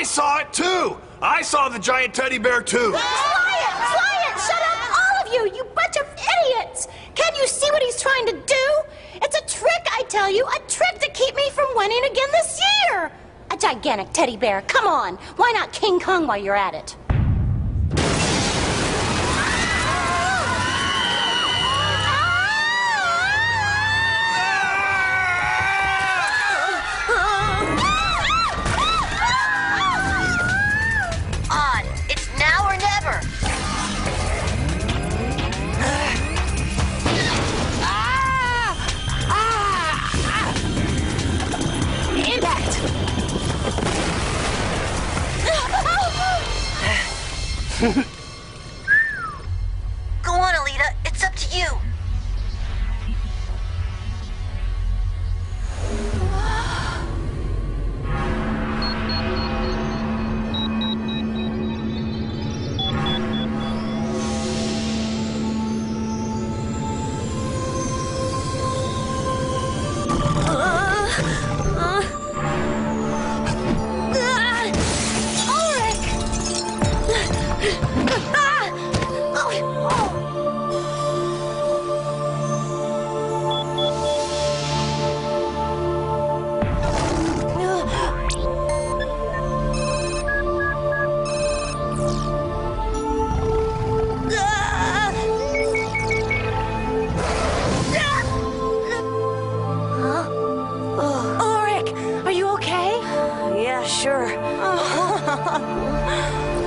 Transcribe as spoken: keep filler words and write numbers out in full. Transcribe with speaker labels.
Speaker 1: saw it too! I saw the giant teddy bear too!
Speaker 2: Quiet! Quiet! Shut up, all of you! You bunch of idiots! Can't you see what he's trying to do? It's a trick, I tell you! A trick to keep me from winning again this year! A gigantic teddy bear, come on! Why not King Kong while you're at it?
Speaker 3: On. It's now or never.
Speaker 2: Impact!
Speaker 3: Go on, Alita. It's up to you.
Speaker 2: Ulrich, are you okay?
Speaker 3: Yeah, sure.